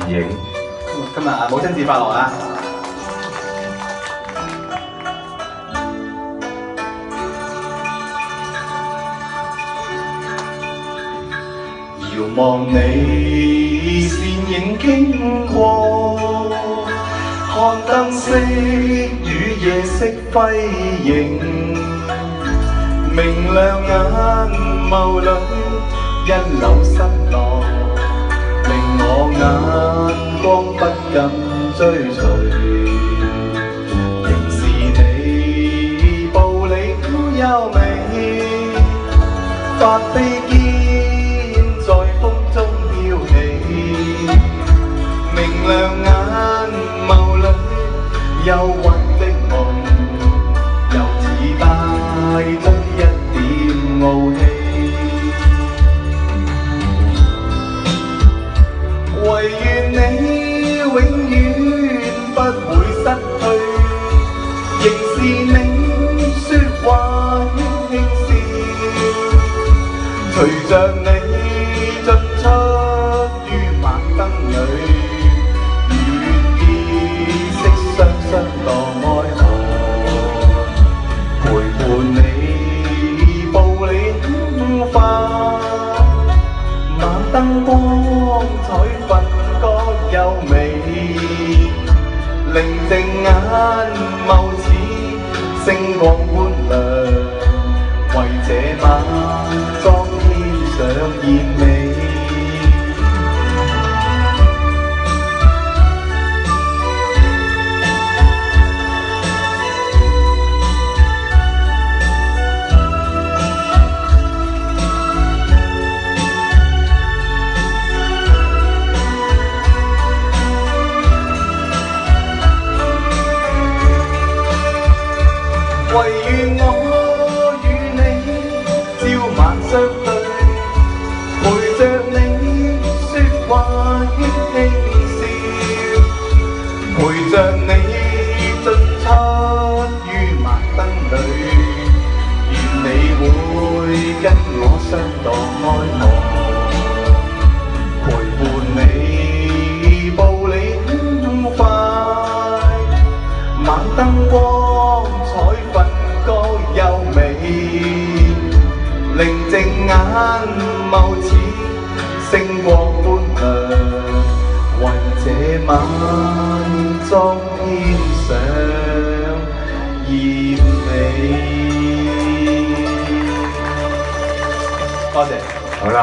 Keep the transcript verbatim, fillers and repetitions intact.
影。 今日啊，母親節快樂啊！ 遙望你倩影經過，看燈飾與夜色輝映，明亮眼眸裏一縷失落，令我眼光不敢追隨。仍是你步履優美，發飛肩在風中飄起，明亮眼眸裏憂鬱的夢，又似帶着一點傲氣。唯願你永遠不會失去，仍是你說話輕輕笑，隨着你進出於晚燈裏，如月色雙雙墮愛河，陪伴你步履輕快，晚燈光彩分各優美，寧靜眼眸似星光般亮，為這晚裝添上豔美。唯願我與你朝晚相對，陪着你說話輕輕笑，陪着你進出於晚燈裏，願你會跟我相墮愛河，陪伴你步履輕快，晚燈光彩分各優美，寧靜眼眸似星光般亮，為這晚